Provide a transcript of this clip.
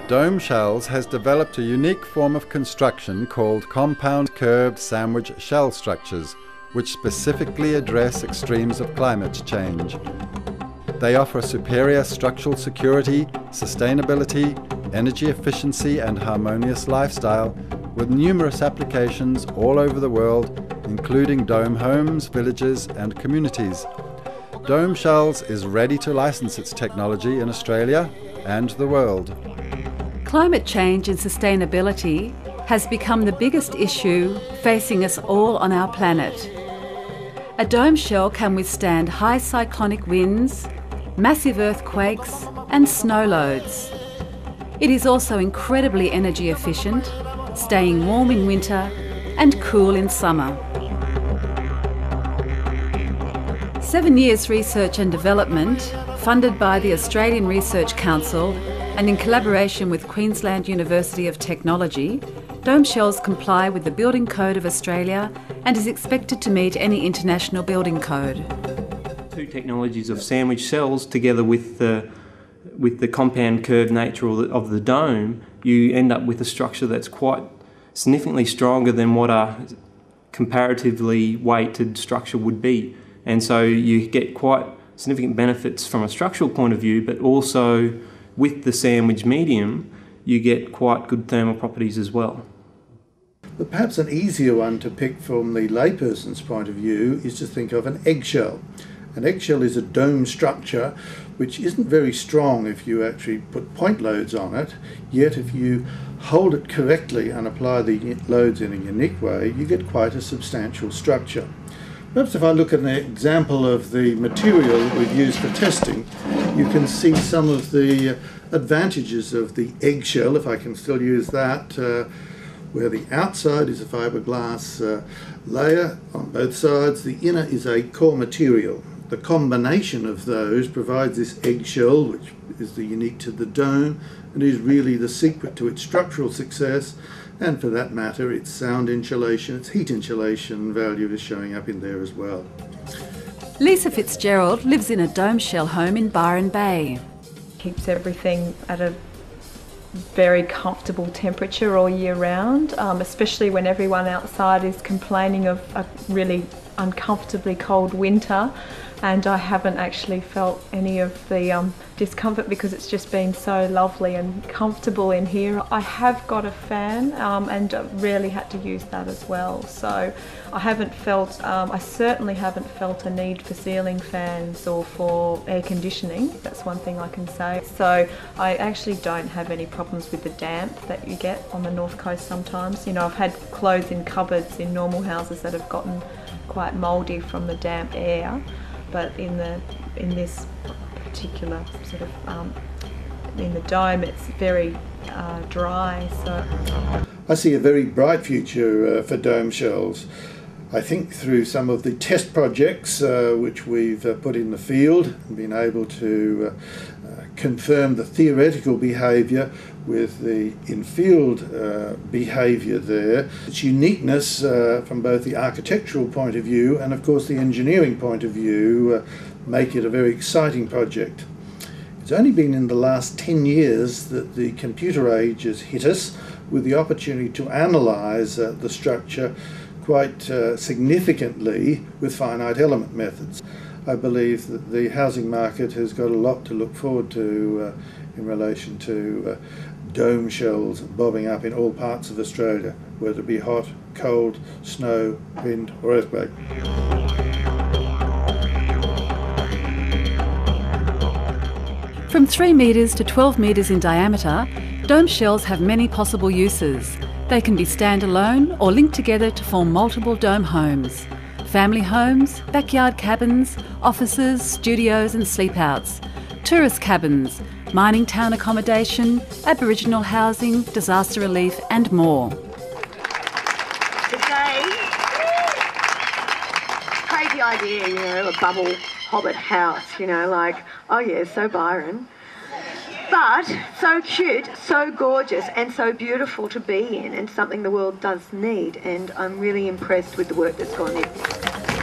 Dome Shells has developed a unique form of construction called compound curved sandwich shell structures, which specifically address extremes of climate change. They offer superior structural security, sustainability, energy efficiency and harmonious lifestyle, with numerous applications all over the world, including dome homes, villages and communities. Dome Shells is ready to license its technology in Australia and the world. Climate change and sustainability has become the biggest issue facing us all on our planet. A dome shell can withstand high cyclonic winds, massive earthquakes and snow loads. It is also incredibly energy efficient, staying warm in winter and cool in summer. 7 years research and development, funded by the Australian Research Council and in collaboration with Queensland University of Technology, Dome Shells comply with the Building Code of Australia and is expected to meet any international building code. Two technologies of sandwich cells together with the compound curved nature of the dome, you end up with a structure that's quite significantly stronger than what a comparatively weighted structure would be. And so you get quite significant benefits from a structural point of view, but also with the sandwich medium, you get quite good thermal properties as well. But perhaps an easier one to pick from the layperson's point of view is to think of an eggshell. An eggshell is a dome structure which isn't very strong if you actually put point loads on it, yet if you hold it correctly and apply the loads in a unique way, you get quite a substantial structure. Perhaps if I look at an example of the material that we've used for testing, you can see some of the advantages of the eggshell, if I can still use that, where the outside is a fiberglass layer on both sides, the inner is a core material. The combination of those provides this eggshell, which is the unique to the dome, and is really the secret to its structural success, and for that matter, its sound insulation, its heat insulation value is showing up in there as well. Lisa Fitzgerald lives in a dome shell home in Byron Bay. Keeps everything at a very comfortable temperature all year round, especially when everyone outside is complaining of a really uncomfortably cold winter, and I haven't actually felt any of the discomfort because it's just been so lovely and comfortable in here. I have got a fan and rarely had to use that as well, so I haven't felt, I certainly haven't felt a need for ceiling fans or for air conditioning. That's one thing I can say. So I actually don't have any problems with the damp that you get on the North Coast sometimes. You know, I've had clothes in cupboards in normal houses that have gotten quite mouldy from the damp air, but in this particular sort of in the dome, it's very dry. So I see a very bright future for dome shells. I think through some of the test projects which we've put in the field and been able to confirm the theoretical behaviour with the in-field behaviour there. Its uniqueness from both the architectural point of view and of course the engineering point of view make it a very exciting project. It's only been in the last 10 years that the computer age has hit us with the opportunity to analyse the structure quite significantly with finite element methods. I believe that the housing market has got a lot to look forward to in relation to dome shells bobbing up in all parts of Australia, whether it be hot, cold, snow, wind or earthquake. From 3 metres to 12 metres in diameter, dome shells have many possible uses. They can be standalone or linked together to form multiple dome homes. Family homes, backyard cabins, offices, studios and sleepouts, tourist cabins, mining town accommodation, Aboriginal housing, disaster relief and more. Today, crazy idea, you know, a bubble hobbit house, you know, like, oh yeah, so Byron. But so cute, so gorgeous and so beautiful to be in, and something the world does need, and I'm really impressed with the work that's gone in.